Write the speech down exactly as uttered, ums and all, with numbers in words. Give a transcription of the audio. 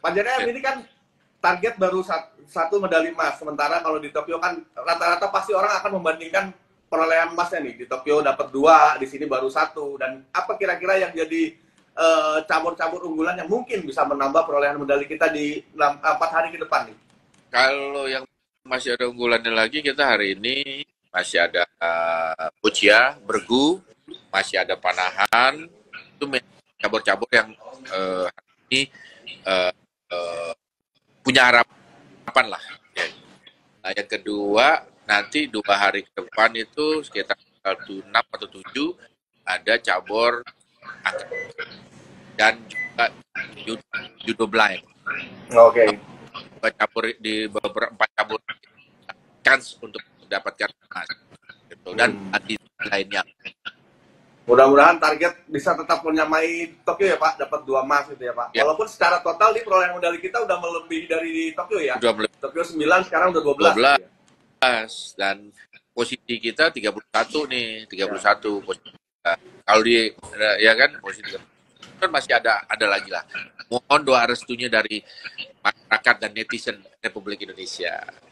Pak J D M ini kan target baru satu medali emas, sementara kalau di Tokyo kan rata-rata pasti orang akan membandingkan perolehan emasnya nih. Di Tokyo dapat dua, di sini baru satu. Dan apa kira-kira yang jadi cabur-cabur uh, unggulan yang mungkin bisa menambah perolehan medali kita di empat hari ke depan nih? Kalau yang masih ada unggulannya lagi, kita hari ini masih ada uh, Boccia, bergu, masih ada panahan. Itu cabur-cabur yang uh, hari ini uh, uh, punya harapan lah. Ya. Nah, yang kedua, nanti dua hari ke depan itu sekitar enam atau tujuh ada cabur angkat dan juga judo, judo blind. Oke. Okay. Cabur di beberapa empat cabur chance untuk mendapatkan emas gitu. Dan hmm. nanti lainnya. Mudah-mudahan target bisa tetap menyamai Tokyo ya Pak, dapat dua emas gitu ya Pak. Ya. Walaupun secara total di perolehan medali kita udah melebihi dari Tokyo ya. Udah melebihi. Tokyo sembilan, sekarang udah dua belas. dua belas. Ya. Dan posisi kita tiga puluh satu nih, tiga puluh satu ya. Posisi kita. Kalau di ya kan posisi tiga puluh satu kan masih ada ada lagi lah. Mohon doa restunya dari masyarakat dan netizen Republik Indonesia.